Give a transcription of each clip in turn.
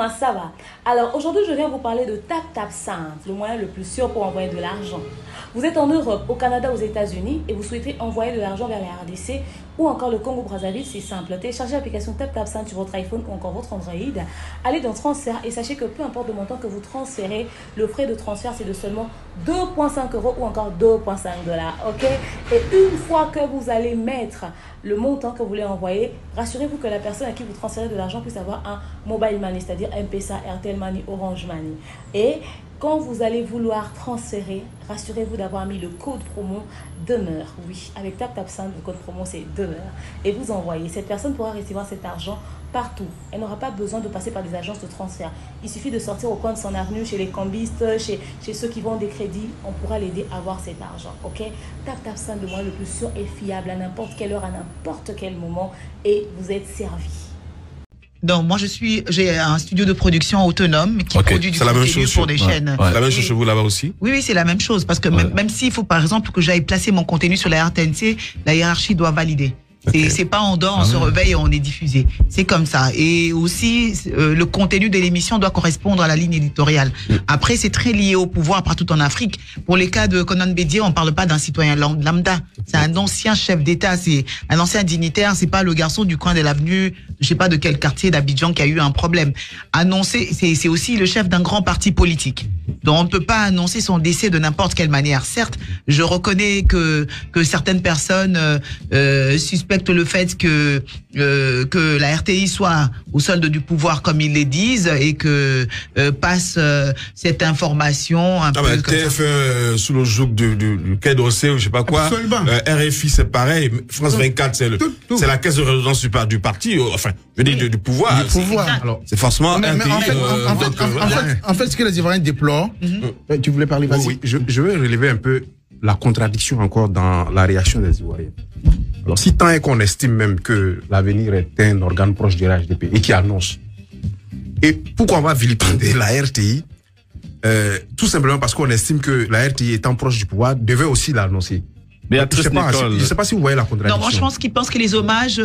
comment ça va? Alors aujourd'hui, je viens vous parler de TapTapSend, le moyen le plus sûr pour envoyer de l'argent. Vous êtes en Europe, au Canada, aux États-Unis et vous souhaitez envoyer de l'argent vers la RDC ou encore le Congo-Brazzaville, c'est simple. Téléchargez l'application TapTapSend sur votre iPhone ou encore votre Android. Allez dans Transfert et sachez que peu importe le montant que vous transférez, le frais de transfert c'est de seulement 2,5 € ou encore 2,5 $. Ok? Et une fois que vous allez mettre le montant que vous voulez envoyer, rassurez-vous que la personne à qui vous transférez de l'argent puisse avoir un mobile money, c'est-à-dire M-Pesa, Airtel Money, Orange Money. Et quand vous allez vouloir transférer, rassurez-vous d'avoir mis le code promo demeure. Oui, avec TapTapSend, le code promo c'est demeure. Et vous envoyez. Cette personne pourra recevoir cet argent partout. Elle n'aura pas besoin de passer par des agences de transfert. Il suffit de sortir au coin de son avenue, chez les cambistes, chez ceux qui vendent des crédits. On pourra l'aider à avoir cet argent. Ok? TapTapSend, le moyen le plus sûr et fiable à n'importe quelle heure, à n'importe quel moment. Et vous êtes servi. Donc, moi, j'ai un studio de production autonome qui produit du contenu pour des chaînes. C'est la même chose chez vous là-bas aussi? Oui, c'est la même chose. Parce que même s'il faut, par exemple, que j'aille placer mon contenu sur la RTNC, la hiérarchie doit valider. Okay. C'est pas on dort, on se réveille et on est diffusé. C'est comme ça. Et aussi, le contenu de l'émission doit correspondre à la ligne éditoriale. Après, c'est très lié au pouvoir partout en Afrique. Pour les cas de Conan Bédié, on parle pas d'un citoyen lambda. C'est un ancien chef d'État, c'est un ancien dignitaire. C'est pas le garçon du coin de l'avenue, je sais pas de quel quartier d'Abidjan qui a eu un problème. Annoncer, c'est aussi le chef d'un grand parti politique. Donc, on ne peut pas annoncer son décès de n'importe quelle manière. Certes, je reconnais que certaines personnes suspectent le fait que la RTI soit au solde du pouvoir comme ils le disent et que passe cette information un peu TF1 sous le joug du Quai d'Orsay ou je sais pas quoi. RFI c'est pareil, France 24 c'est la caisse de résonance du parti, enfin je dis du pouvoir. Alors c'est forcément en fait ce que les Ivoiriens déplorent, tu voulais parler, vas-y. Oui, je veux relever un peu la contradiction encore dans la réaction des Ivoiriens. Alors, si tant est qu'on estime même que l'avenir est un organe proche de la RHDP et qui annonce, et pourquoi on va vilipender la RTI, tout simplement parce qu'on estime que la RTI étant proche du pouvoir devait aussi l'annoncer. Je ne sais pas si vous voyez la contradiction. Non, moi je pense qu'ils pensent que les hommages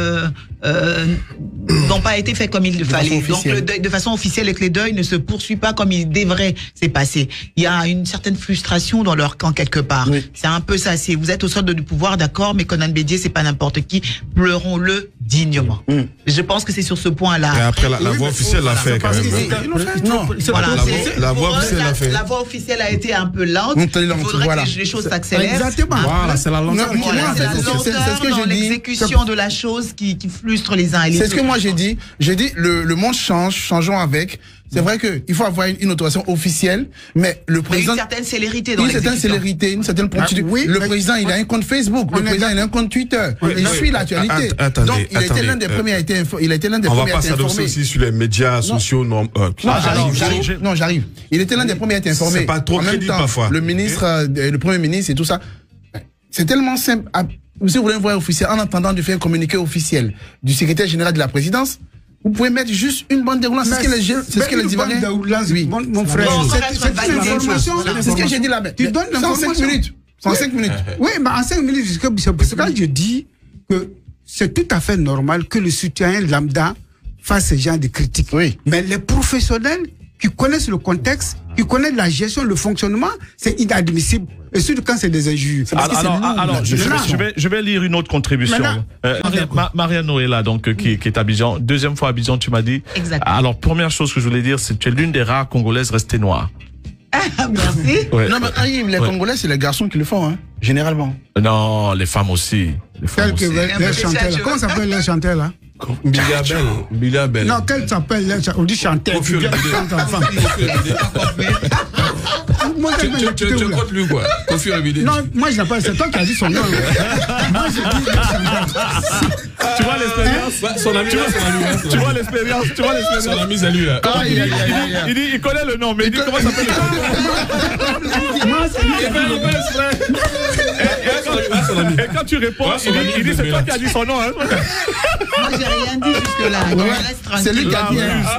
n'ont pas été faits comme il le fallait. Donc le deuil, de façon officielle, et que les deuils ne se poursuivent pas comme il devrait s'est passé. Il y a une certaine frustration dans leur camp quelque part. Oui. C'est un peu ça. Vous êtes au solde du pouvoir, d'accord, mais Conan Bédié, c'est pas n'importe qui. Pleurons-le dignement. Je pense que c'est sur ce point-là. Et après, la voix officielle l'a fait quand même. La voix officielle l'a fait. La voix officielle a été un peu lente. Il faudrait que les choses s'accélèrent. Exactement. Voilà, c'est la lenteur. C'est ce que je dis. L'exécution de la chose qui frustre les uns et les autres. C'est ce que moi j'ai dit. J'ai dit le monde change, changeons avec. C'est vrai qu'il faut avoir une autorisation officielle, mais le président... Une certaine célérité dans l'exécution. Une certaine célérité, une certaine promptitude. Le président, il a un compte Facebook, le président, il a un compte Twitter. Il suit l'actualité. Donc, il a été l'un des premiers à être informé. On va pas s'adosser aussi sur les médias sociaux. Non, j'arrive. Il était l'un des premiers à être informé. C'est pas trop crédible parfois. Le ministre, le premier ministre et tout ça. C'est tellement simple. Si vous voulez un voix officiel, en attendant de faire un communiqué officiel du secrétaire général de la présidence, vous pouvez mettre juste une bande déroulante. C'est ce que les Ivoiriens... Oui. Mon frère, c'est ce que j'ai dit là. Tu donnes l'information. 105 minutes. Oui, mais en 5 minutes, c'est pour ça que je dis que c'est tout à fait normal que le citoyen lambda fasse ce genre de critiques. Oui. Mais les professionnels qui connaissent le contexte, qui connaissent la gestion, le fonctionnement, c'est inadmissible. Et surtout quand c'est des injures. Alors, je vais lire une autre contribution. Mariano est là, donc, qui est à Abidjan. Deuxième fois à Abidjan, tu m'as dit. Exactement. Alors, première chose que je voulais dire, c'est que tu es l'une des rares Congolaises restées noires. Merci. Ouais. Non, mais les Congolais, c'est les garçons qui le font, hein, généralement. Non, les femmes aussi. Comment s'appelle les chanteurs, là? Bilabel. Non, qu'elle s'appelle, on dit chanteur. Tu comptes lui quoi? Non, moi je l'appelle, c'est toi qui as dit son nom. Moi je dis tu vois l'expérience? Son ami, tu vois l'expérience? Son ami, c'est lui là. Il dit, il connaît le nom, mais il dit comment s'appelle le nom? Moi c'est lui. Et quand tu réponds, il dit c'est toi qui as dit son nom. Moi j'ai rien dit jusque-là. C'est lui qui a dit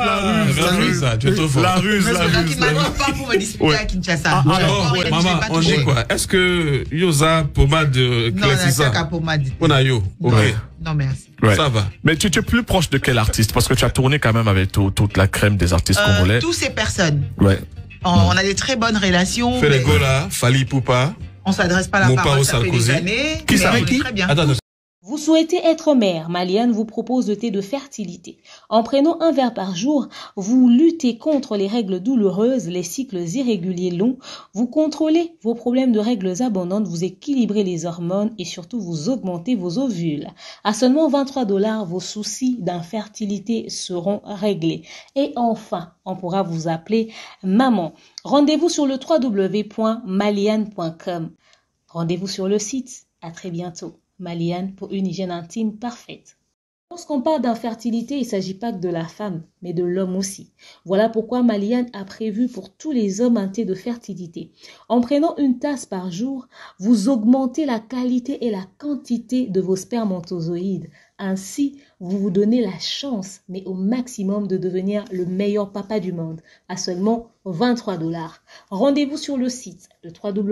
la ruse. Qui m'a dit pas pour me disputer à Kinshasa. Alors, maman, on dit quoi? Est-ce que Yosa pommade non, classissa? pommade. On a yo. OK. Non, merci. Ouais. Ça va. Mais tu es plus proche de quel artiste? Parce que tu as tourné quand même avec toute la crème des artistes congolais. Toutes ces personnes. Ouais. On a des très bonnes relations. Ferregola, Fally Ipupa. On s'adresse pas la parole, ça fait des années. Qui ça? Avec qui? Très bien. Attends. Vous souhaitez être mère, Maliane vous propose le thé de fertilité. En prenant un verre par jour, vous luttez contre les règles douloureuses, les cycles irréguliers longs, vous contrôlez vos problèmes de règles abondantes, vous équilibrez les hormones et surtout vous augmentez vos ovules. À seulement $23, vos soucis d'infertilité seront réglés. Et enfin, on pourra vous appeler maman. Rendez-vous sur le www.maliane.com. Rendez-vous sur le site. À très bientôt. Maliane pour une hygiène intime parfaite. Lorsqu'on parle d'infertilité, il ne s'agit pas que de la femme, mais de l'homme aussi. Voilà pourquoi Maliane a prévu pour tous les hommes un thé de fertilité. En prenant une tasse par jour, vous augmentez la qualité et la quantité de vos spermatozoïdes. Ainsi, vous vous donnez la chance, mais au maximum, de devenir le meilleur papa du monde, à seulement $23. Rendez-vous sur le site, le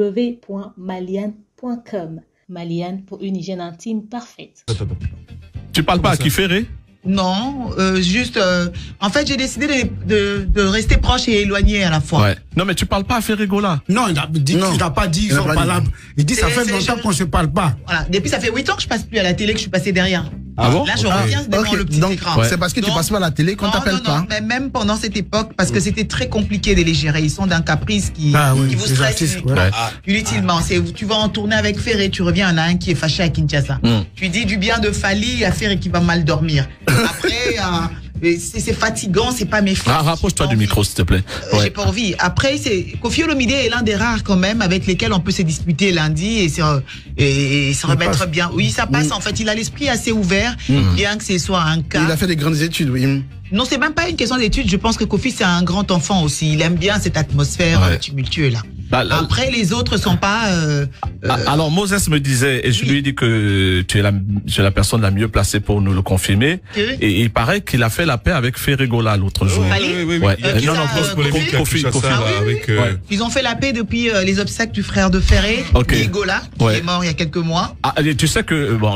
www.maliane.com. Maliane pour une hygiène intime parfaite. Tu parles pas à Kiféré? Non, juste... en fait, j'ai décidé de rester proche et éloigné à la fois. Ouais. Non, mais tu parles pas à Ferregola. Non, il n'a pas dit ils sont pas là. Il dit ça fait longtemps qu'on ne se parle pas. Voilà. Depuis, ça fait 8 ans que je passe plus à la télé, que je suis passé derrière. Ah bon? Là, je reviens devant le petit écran. C'est parce que tu passes pas à la télé qu'on t'appelle pas. Non, mais même pendant cette époque, parce que c'était très compliqué de les gérer. Ils sont d'un caprice qui vous stresse inutilement. Tu vas en tourner avec Ferré, tu reviens, il y en a un qui est fâché à Kinshasa. Tu dis du bien de Fally à Ferré qui va mal dormir. Après, c'est fatigant, c'est pas mes frères. Rapproche-toi du micro, s'il te plaît. J'ai pas envie. Après, Koffi Olomide est l'un des rares quand même avec lesquels on peut se disputer lundi et se remettre bien. Oui, ça passe en fait. Il a l'esprit assez ouvert, bien que ce soit un cas. Il a fait des grandes études, oui. Non, c'est même pas une question d'études. Je pense que Koffi, c'est un grand enfant aussi. Il aime bien cette atmosphère tumultueuse là. Après, les autres sont pas... Alors, Moses me disait, et je lui ai dit que tu es la personne la mieux placée pour nous le confirmer. Et il paraît qu'il a fait la paix avec Ferregola l'autre jour. Oui. Koffi. Ils ont fait la paix depuis les obsèques du frère de Ferré, Nigola, qui est mort il y a quelques mois. Tu sais que, bon,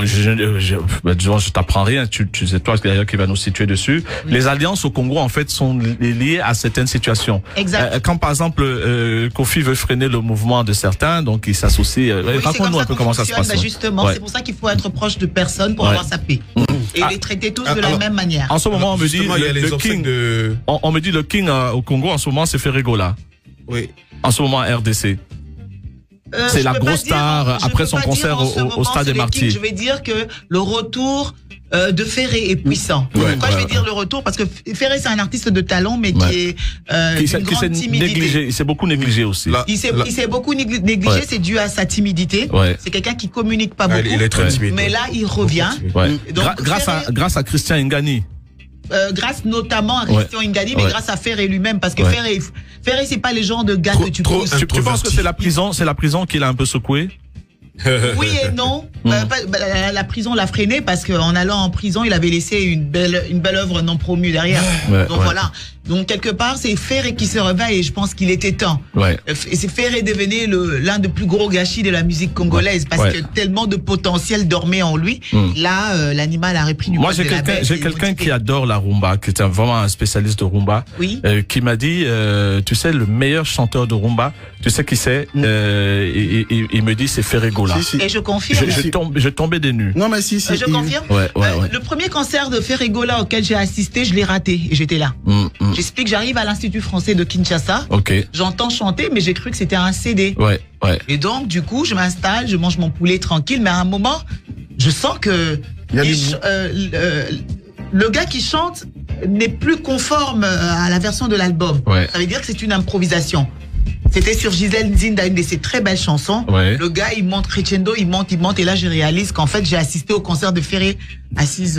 je t'apprends rien, c'est toi d'ailleurs qui va nous situer dessus. Les alliances au Congo, en fait, sont liées à certaines situations. Exact. Quand, par exemple, Koffi veut freiner le mouvement de certains, donc il s'associe. Raconte-nous un peu comment ça se passe. Justement, c'est pour ça qu'il faut être proche de personnes pour avoir sa paix. Et les traiter tous de la même manière. En ce moment, on me dit le king. On me dit le king au Congo, en ce moment, c'est Ferregola. Oui. En ce moment, RDC. C'est la grosse star après son concert au Stade des Martyrs. Je vais dire que le retour de Ferré est puissant. Pourquoi je vais dire le retour? Parce que Ferré, c'est un artiste de talent, mais qui s'est négligé. Il s'est beaucoup négligé aussi. Il s'est beaucoup négligé, c'est dû à sa timidité. C'est quelqu'un qui communique pas beaucoup. Il est très timide. Mais là, il revient. Donc, grâce à Christian Ngani. Grâce notamment à Christian Ngani, mais grâce à Ferré lui-même, parce que Ferré, c'est pas les genres de gars que tu pousses. Tu penses que c'est la prison qui l'a un peu secoué? Oui et non. La prison l'a freiné parce qu'en allant en prison, il avait laissé une belle œuvre non promue derrière. Donc voilà. Donc quelque part, c'est Ferré qui se réveille et je pense qu'il était temps. Et c'est Ferré devenu l'un des plus gros gâchis de la musique congolaise parce que tellement de potentiel dormait en lui. Là, l'animal a repris du poil de la bête. J'ai quelqu'un qui adore la rumba, qui est vraiment un spécialiste de rumba, qui m'a dit, tu sais, le meilleur chanteur de rumba, tu sais qui c'est? Il me dit c'est Ferregola. Et je confirme. Je tombais des nues. Non mais si. Je confirme. Le premier concert de Ferregola auquel j'ai assisté, je l'ai raté et j'étais là. J'explique, j'arrive à l'Institut français de Kinshasa. J'entends chanter, mais j'ai cru que c'était un CD. Et donc, du coup, je m'installe, je mange mon poulet tranquille, mais à un moment, je sens que le gars qui chante n'est plus conforme à la version de l'album. Ça veut dire que c'est une improvisation. C'était sur Gisèle Nzinda, une de ses très belles chansons. Le gars, il monte crescendo, il monte, et là, je réalise qu'en fait, j'ai assisté au concert de Ferré assise.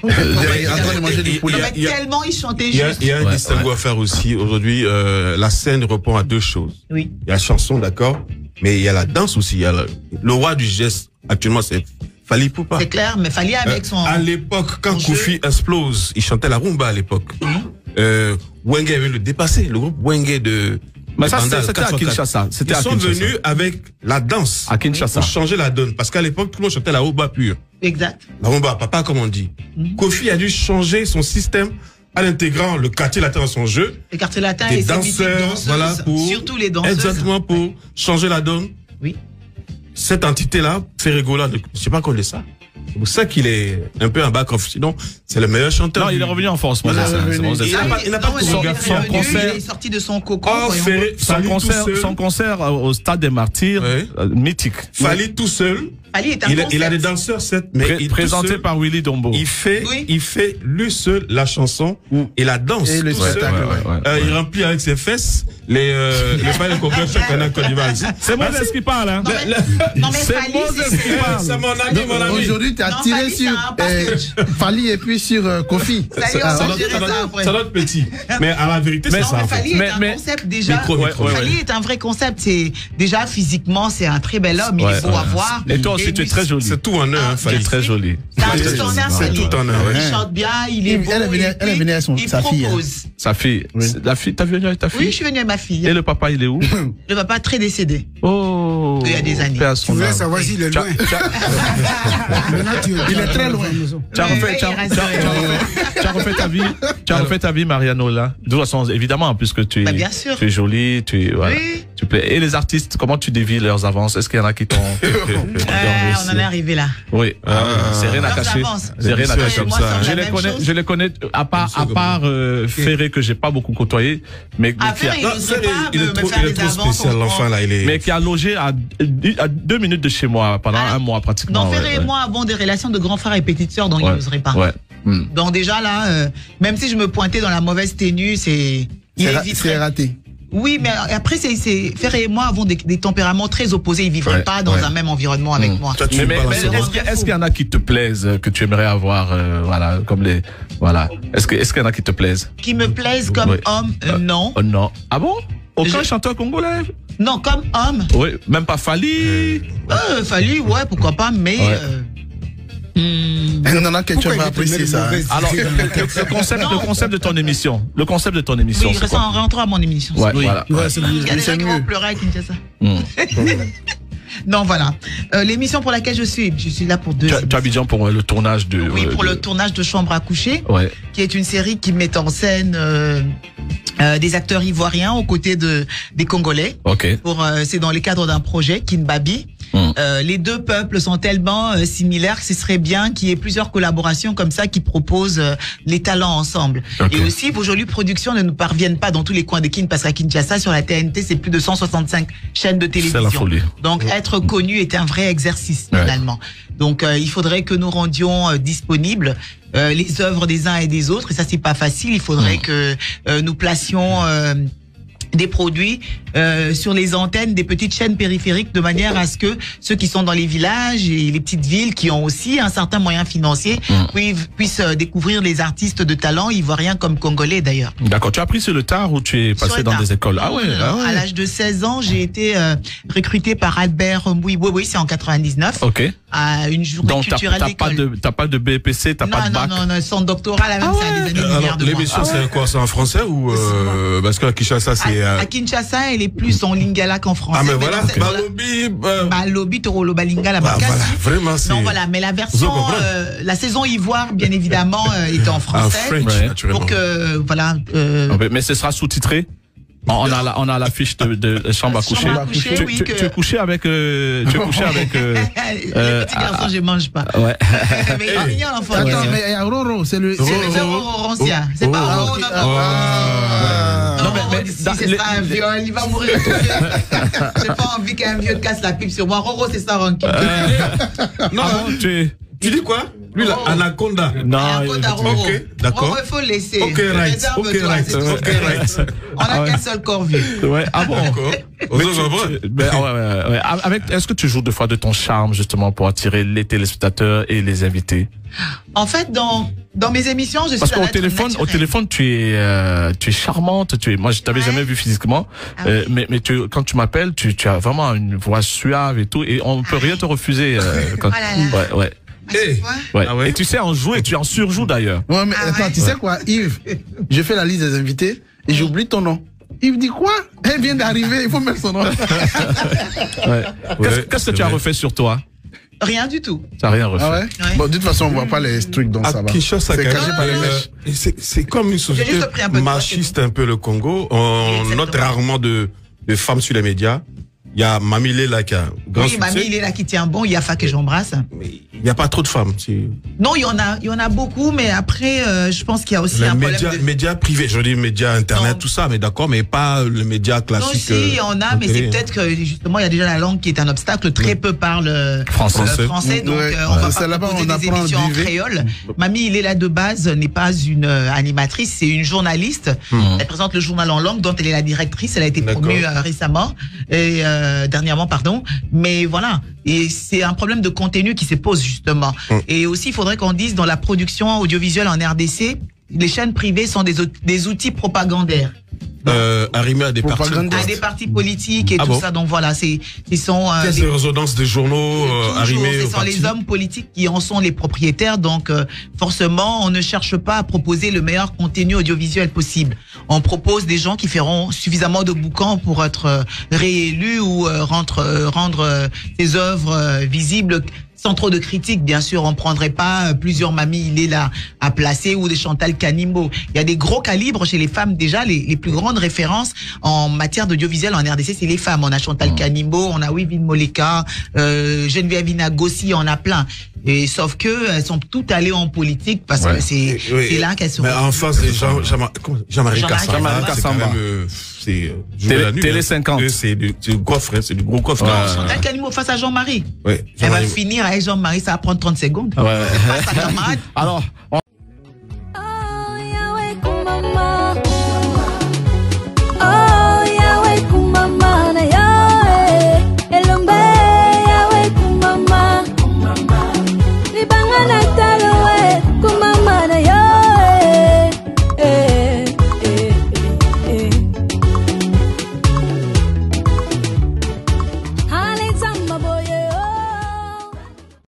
Tellement il chantait juste. Il y a un distinguo à faire aussi. Aujourd'hui, la scène répond à deux choses. Il y a la chanson, d'accord, mais il y a la danse aussi. Il y a le roi du geste, actuellement, c'est Fally Ipupa. C'est clair, mais Fally avec son... À l'époque, quand Koffi explose, il chantait la rumba à l'époque. Wenge avait le dépassé, le groupe Wenge de... Mais ça, c'était à Kinshasa. Ils sont venus avec la danse. À Kinshasa. Pour changer la donne. Parce qu'à l'époque, tout le monde chantait la rumba pure. Exact. La rumba papa, comme on dit. Kofi a dû changer son système en intégrant le quartier latin dans son jeu. Le quartier latin et ses danseurs, voilà, surtout les danseuses. Exactement, pour changer la donne. Oui. Cette entité-là, Ferregola, je sais pas quoi de ça. C'est pour ça qu'il est un peu en back-off. Sinon, c'est le meilleur chanteur. Non, il est revenu en force. Moi, il n'a pas chorégraphié. Il est sorti de son cocon. Son concert au Stade des Martyrs, mythique. Fally tout seul. Il a des danseurs, mais présenté par Willy Dombo. Il fait lui seul la chanson et la danse. Et le spectacle. Il remplit avec ses fesses le palais congrès chaque année en Côte d'Ivoire. C'est Moses qui parle, hein. Non, mais c'est Moses qui parle. C'est mon ami. Aujourd'hui, tu as tiré sur Fally et puis sur Kofi. Ça doit être petit. Mais à la vérité, c'est ça. Fally est un concept déjà. Fally est un vrai concept. C'est déjà physiquement, c'est un très bel homme. Il faut avoir. Et toi aussi, tu es très joli. C'est tout en un, Fally. Très joli. C'est tout en un. Il chante bien, il est beau. Elle est venue avec sa fille. Sa fille. La fille, t'as venu avec ta fille? Oui, je suis venue avec ma fille. Et le papa, il est où? Le papa très décédé. Oh. Il y a des années. Tu voulais savoir s'il est loin. Il est très loin. Tu as refait ta vie, Mariano, là. De toute façon, évidemment, puisque tu es jolie, tu plais. Et les artistes, comment tu dévis leurs avances? Est-ce qu'il y en a qui t'ont... On en est arrivé là. Oui. C'est rien à cacher. C'est rien à cacher comme ça. Je les connais, à part Ferré, que j'ai pas beaucoup côtoyé, mais il est trop spécial, l'enfant, là. Mais qui a logé à 2 minutes de chez moi pendant un mois, pratiquement. Non, Ferré et moi avons des relations de grand frère et petite sœur, donc il n'oserait pas. Donc déjà là, même si je me pointais dans la mauvaise tenue, c'est raté. Oui, mais après, Ferré et moi avons des tempéraments très opposés. Ils vivraient pas dans un même environnement avec moi. Mais est-ce qu'il y en a qui te plaisent, que tu aimerais avoir, voilà, comme les, voilà. Est-ce qu'il y en a qui te plaisent? Qui me plaisent comme homme, non. Non. Ah bon? Aucun chanteur congolais? Non, comme homme. Oui, même pas Fally. Fally, ouais, pourquoi pas, mais. Non, non, tu vas apprécier ça. Alors, le concept de ton émission. Le concept de ton émission. Oui, en rentrant à mon émission. Ouais, voilà. Il y a des gens qui vont pleurer à Kinshasa. Non, voilà. L'émission pour laquelle je suis là pour 2 émissions. Tu as Abidjan pour le tournage de... Oui, pour le tournage de Chambre à coucher, qui est une série qui met en scène des acteurs ivoiriens aux côtés des Congolais. Okay. C'est dans le cadre d'un projet, Kinbabi. Les deux peuples sont tellement similaires que ce serait bien qu'il y ait plusieurs collaborations comme ça qui proposent les talents ensemble. Okay. Et aussi, vos jolies productions ne nous parviennent pas dans tous les coins de Kin, parce qu'à Kinshasa, sur la TNT, c'est plus de 165 chaînes de télévision. C'est la folie. Donc, être connu est un vrai exercice, finalement. Donc, il faudrait que nous rendions disponibles les œuvres des uns et des autres. Et ça, c'est pas facile. Il faudrait que nous placions des produits sur les antennes des petites chaînes périphériques, de manière à ce que ceux qui sont dans les villages et les petites villes qui ont aussi un certain moyen financier puissent découvrir les artistes de talent ivoiriens comme congolais d'ailleurs. D'accord. Tu as appris sur le tard ou tu es passé dans des écoles? Ah ouais. À l'âge de 16 ans, j'ai été recruté par Albert Mboui. Oui, c'est en 99. Ok. À une journée culturelle d'école. Donc t'as pas de BPC, t'as pas de bac? Non, son doctorat là même, ça a des années-lumière de moi. L'émission c'est quoi? C'est en français ou parce que à Kinshasa c'est à Kinshasa, elle est plus en lingala qu'en français. Ah mais voilà, Balobi, Toroloba Lingala, voilà, vraiment c'est. Non voilà, mais la version, la saison ivoire, bien évidemment, est en français. Pour que voilà. Mais ce sera sous-titré. On a la fiche de chambre à coucher. Tu es couché avec les petits garçons, je mange pas. Ouais. Mais il est mignon l'enfant. Attends, mais Roro, c'est le Roro Rancia. C'est pas Roro. Non, mais c'est ça un vieux, il va mourir. J'ai pas envie qu'un vieux casse la pipe sur moi. Roro, c'est ça, Ranky. Non, tu dis quoi? Lui, l'anaconda. Non, Anaconda, Roro. Ok, d'accord. Roro, il faut laisser. Ok, right. On a qu'un seul corps vieux. Ouais, ah bon? Est-ce que tu joues 2 fois de ton charme, justement, pour attirer les téléspectateurs et les invités? En fait, dans mes émissions, je suis parce qu'au téléphone, tu es charmante. Moi, je t'avais jamais vu physiquement, mais quand tu m'appelles, tu as vraiment une voix suave et tout, et on peut rien te refuser. Ouais. Et tu sais en jouer, tu en surjoues d'ailleurs. Ouais, mais attends, tu sais quoi, Yves? Je fais la liste des invités et j'oublie ton nom. Yves dit quoi? Elle vient d'arriver, il faut mettre son nom. Qu'est-ce que tu as refait sur toi? Rien du tout. Ça n'a rien reçu. Ah ouais? Ouais. Bon, de toute façon, on voit pas les trucs, donc ça va. Kinshasa, C'est caché par les mèches. c'est comme une société juste pris un peu de machiste, un peu le Congo. On note rarement de femmes sur les médias. Il y a Mami Lela qui a un grand succès. Mami Lela qui tient bon, il y a Fa que j'embrasse. Mais il n'y a pas trop de femmes. Non, il y en a beaucoup, mais après, je pense qu'il y a aussi un problème de... médias privés, je dis médias internet, non. tout ça, mais d'accord, mais pas le média classique. Non, si, il y en a, mais c'est peut-être que justement, il y a déjà la langue qui est un obstacle. Très peu parlent français, donc on va pas proposer des émissions en créole. Mami Lela de base n'est pas une animatrice, c'est une journaliste. Elle présente le journal en langue dont elle est la directrice. Elle a été promue récemment. Et dernièrement, pardon, mais voilà, et c'est un problème de contenu qui se pose justement. Et aussi, il faudrait qu'on dise dans la production audiovisuelle en RDC, les chaînes privées sont des outils propagandaires. Arrimés à des partis politiques et tout ça, donc voilà, ils sont des résonances des journaux arrimés ce sont les hommes politiques qui en sont les propriétaires, donc forcément on ne cherche pas à proposer le meilleur contenu audiovisuel possible. On propose des gens qui feront suffisamment de boucans pour être réélus ou rendre ces œuvres visibles sans trop de critiques, bien sûr. On prendrait pas plusieurs Mami Lela à placer ou des Chantal Kanimbo. Il y a des gros calibres chez les femmes déjà. Les plus grandes références en matière d'audiovisuel en RDC, c'est les femmes. On a Chantal Kanimbo, on a Wivine Moleka, Geneviève Inagosi, on a plein. Et sauf que elles sont toutes allées en politique parce que c'est là qu'elles sont. Mais en face des Jean-Marie Kassamba, c'est Télé 50. C'est du coffre, c'est du gros coffre. Chantal Kanimbo face à Jean-Marie. Ouais, elle va finir avec Jean-Marie, ça va prendre 30 secondes. Ouais. Face à camarade. Alors,